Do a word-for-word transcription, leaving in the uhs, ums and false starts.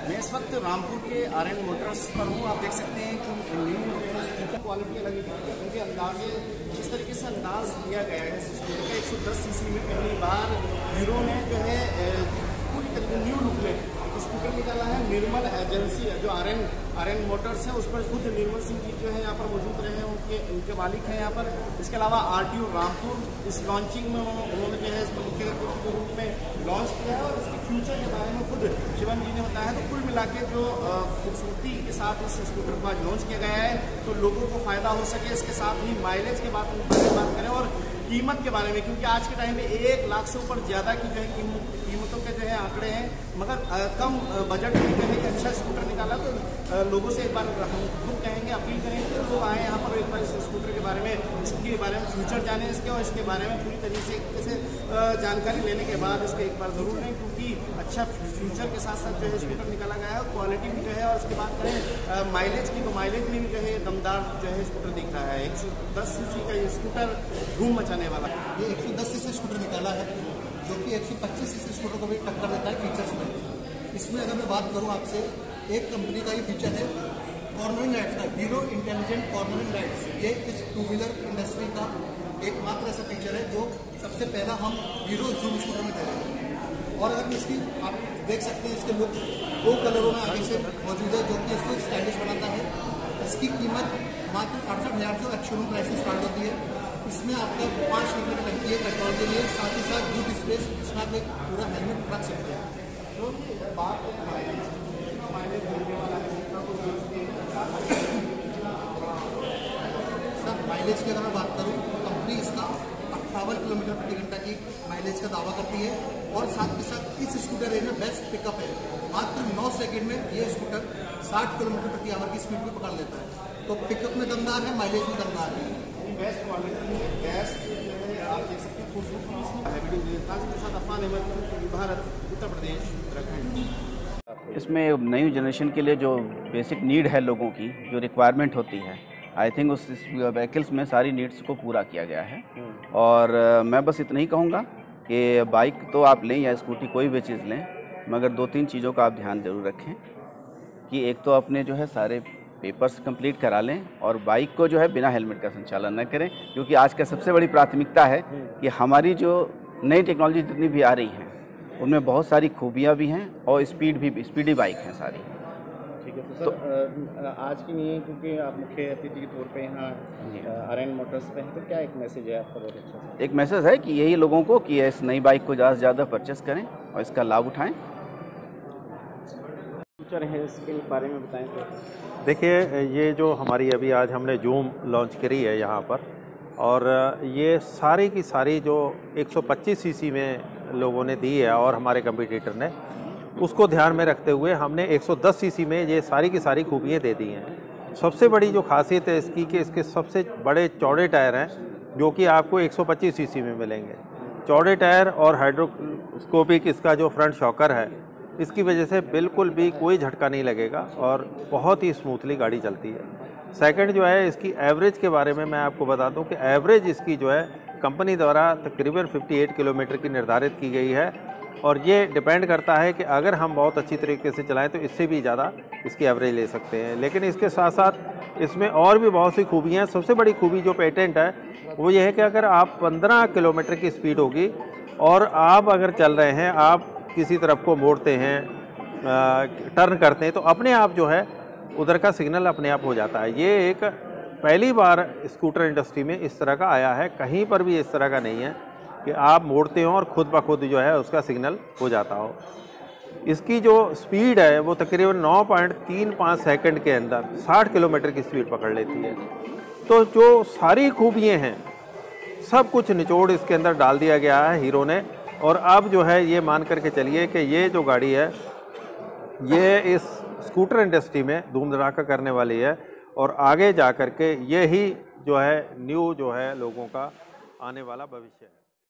मैं इस वक्त रामपुर के आर एन मोटर्स पर हूँ। आप देख सकते हैं कि न्यू क्वालिटी अलग है, क्योंकि अंदाजे जिस तरीके से अंदाज दिया गया है स्कूटर का एक सौ दस सीसी में पहली बार हीरो ने जो है पूरी तरीके न्यू लुक में स्कूटर निकाला है। निर्मल एजेंसी जो R N R N motors है, उस पर खुद निर्मल सिंह जी जो है यहाँ पर मौजूद रहे हैं, उनके उनके मालिक हैं यहाँ पर। इसके अलावा आर टी ओ रामपुर इस लॉन्चिंग में उन्होंने जो है इसको मुख्य अतिथि के रूप में लॉन्च किया है और इसके फ्यूचर के बारे में खुद शिवम जी ने बताया। तो कुल मिला के जो खूबसूरती के साथ इस स्कूटर को आज लॉन्च किया गया है, तो लोगों को फायदा हो सके। इसके साथ ही माइलेज के बात बात करें और कीमत के बारे में, क्योंकि आज के टाइम में एक लाख से ऊपर ज़्यादा की जो है कीमतों के जो है आंकड़े हैं, मगर आ, कम बजट में जो है अच्छा स्कूटर निकाला। तो आ, लोगों से एक बार हम खुद कहेंगे, अपील करेंगे कि लोग आए यहाँ पर एक बार इस स्कूटर के बारे में, इसके बारे में फ्यूचर जाने इसके और इसके बारे में पूरी तरीके से जानकारी लेने के बाद इसको एक बार ज़रूर लें, क्योंकि अच्छा फ्यूचर के साथ साथ जो है स्कूटर निकाला गया है। क्वालिटी भी जो है, और इसके बाद करें माइलेज की, तो माइलेज में भी जो है दमदार जो है स्कूटर दिख रहा है। एक सौ दस सी सी का ये स्कूटर धूम मचाने वाला है। ये एक सौ दस सी सी स्कूटर निकाला है, जो कि एक सौ पच्चीस सी सी स्कूटर को भी टक्कर देता है फीचर्स में। इसमें अगर मैं बात करूं आपसे, एक कंपनी का ये फीचर है कॉर्नरिंग लाइट्स का, हीरो इंटेलिजेंट कॉर्नरिंग लाइट्स। ये इस टू व्हीलर इंडस्ट्री का एकमात्र ऐसा फीचर है जो सबसे पहला हम हीरो जूम स्कूटर में दे रहे हैं। और अगर इसकी आप देख सकते हैं, इसके लुक दो कलरों में आगे से मौजूद है, जो कि इसको स्टाइलिश बनाता है। इसकी कीमत मात्र अड़सठ हज़ार से शोरूम प्राइस से स्टार्ट होती है। इसमें आपका पाँच लीटर की टंकी है पेट्रोल के लिए, साथ ही साथ बूट स्पेस, इसमें आप एक पूरा हेलमेट रख सकते हैं। तो बात माइलेज मिलने वाला है सर, माइलेज की अगर मैं बात करूँ, कंपनी इसका अट्ठावन किलोमीटर प्रति घंटा की माइलेज का दावा करती है। और साथ ही साथ इस स्कूटर रेंज में बेस्ट पिकअप है। मात्र नौ सेकंड में ये स्कूटर साठ किलोमीटर प्रति आवर की स्पीड में पकड़ लेता है। तो पिकअप में दमदार है, माइलेज में दमदार है। बेस्ट क्वालिटी है, बेस्ट आप देख सकते हैं खूबसूरती के साथ अफान अहमद, भारत, उत्तर प्रदेश, उत्तराखंड। इसमें नई जनरेशन के लिए जो बेसिक नीड है लोगों की, जो रिक्वायरमेंट होती है, आई थिंक उस व्हीकल्स में सारी नीड्स को पूरा किया गया है। और uh, मैं बस इतना ही कहूँगा कि बाइक तो आप लें या स्कूटी कोई भी चीज़ लें, मगर दो तीन चीज़ों का आप ध्यान ज़रूर रखें कि एक तो अपने जो है सारे पेपर्स कंप्लीट करा लें, और बाइक को जो है बिना हेलमेट का संचालन न करें, क्योंकि आज का सबसे बड़ी प्राथमिकता है कि हमारी जो नई टेक्नोलॉजी जितनी भी आ रही हैं उनमें बहुत सारी खूबियाँ भी हैं और स्पीड भी स्पीडी बाइक हैं सारी। ठीक है, तो सर तो, आज की नहीं है, क्योंकि आप मुख्य अतिथि के तौर पे यहाँ आर एन मोटर्स पे हैं, तो क्या एक मैसेज है आपका? बहुत अच्छा सर, एक मैसेज है कि यही लोगों को कि इस नई बाइक को ज़्यादा से ज़्यादा परचेस करें और इसका लाभ उठाएँ। फ्यूचर है इसके बारे में बताएं। तो देखिए, ये जो हमारी अभी आज हमने जूम लॉन्च करी है यहाँ पर, और ये सारी की सारी जो एक सौ पच्चीस सीसी में लोगों ने दी है और हमारे कंपटीटर ने, उसको ध्यान में रखते हुए हमने एक सौ दस सीसी में ये सारी की सारी खूबियाँ दे दी हैं। सबसे बड़ी जो खासियत है इसकी कि इसके सबसे बड़े चौड़े टायर हैं, जो कि आपको एक सौ पच्चीस सीसी में मिलेंगे। चौड़े टायर और हाइड्रोस्कोपिक इसका जो फ्रंट शॉकर है, इसकी वजह से बिल्कुल भी कोई झटका नहीं लगेगा और बहुत ही स्मूथली गाड़ी चलती है। सेकंड जो है, इसकी एवरेज के बारे में मैं आपको बता दूं कि एवरेज इसकी जो है कंपनी द्वारा तकरीबन अट्ठावन किलोमीटर की निर्धारित की गई है, और ये डिपेंड करता है कि अगर हम बहुत अच्छी तरीके से चलाएं तो इससे भी ज़्यादा इसकी एवरेज ले सकते हैं। लेकिन इसके साथ साथ इसमें और भी बहुत सी खूबियाँ हैं। सबसे बड़ी खूबी जो पेटेंट है वो ये है कि अगर आप पंद्रह किलोमीटर की स्पीड होगी और आप अगर चल रहे हैं, आप किसी तरफ को मोड़ते हैं, टर्न करते हैं, तो अपने आप जो है उधर का सिग्नल अपने आप हो जाता है। ये एक पहली बार स्कूटर इंडस्ट्री में इस तरह का आया है, कहीं पर भी इस तरह का नहीं है कि आप मोड़ते हो और खुद ब खुद जो है उसका सिग्नल हो जाता हो। इसकी जो स्पीड है वो तकरीबन नौ पॉइंट तीन पाँच सेकंड के अंदर साठ किलोमीटर की स्पीड पकड़ लेती है। तो जो सारी खूबियाँ हैं, सब कुछ निचोड़ इसके अंदर डाल दिया गया है हीरो ने। और अब जो है ये मान करके चलिए कि ये जो गाड़ी है ये इस स्कूटर इंडस्ट्री में धूम धड़ाका करने वाली है, और आगे जा कर के ये ही जो है न्यू जो है लोगों का आने वाला भविष्य है।